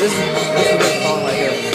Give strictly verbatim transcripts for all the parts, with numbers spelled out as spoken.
this, this is the song right here.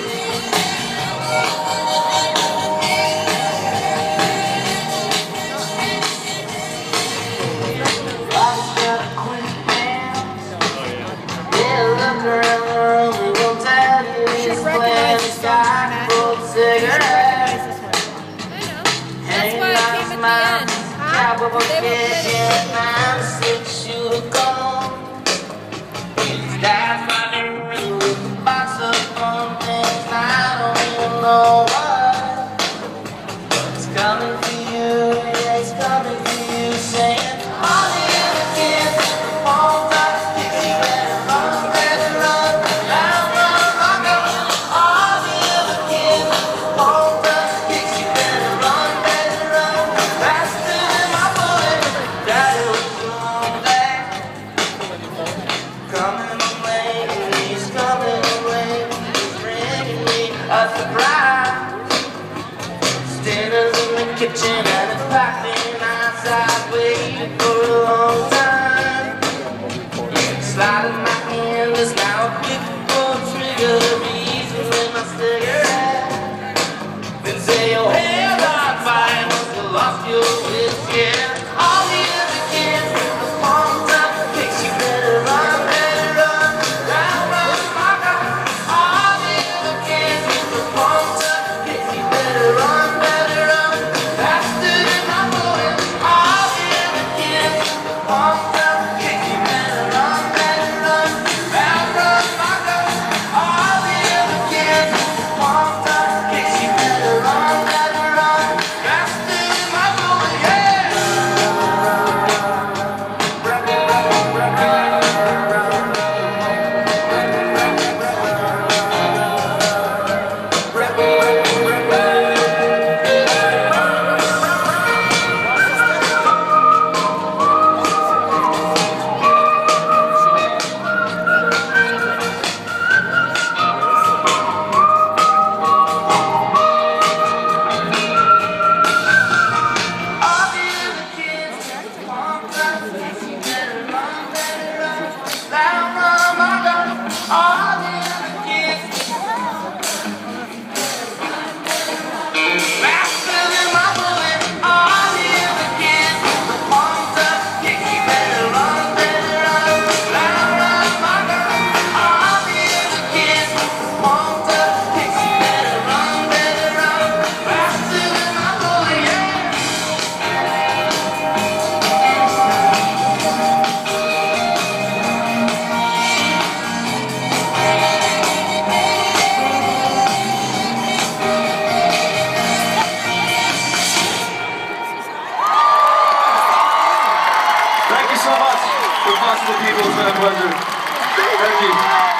Kitchen and it's packing outside, waiting for a long time. Sliding my hand is now a quick pull trigger, reason with my cigarette. Then say your hands are fine once you lost your wits, yeah. All the other kids with the palms up, kicks you better run, better run, round, round, rock up. All the other kids with the palms up, kicks you better run, better run. Thank you so much. Responsible people, it's been a pleasure. Thank you.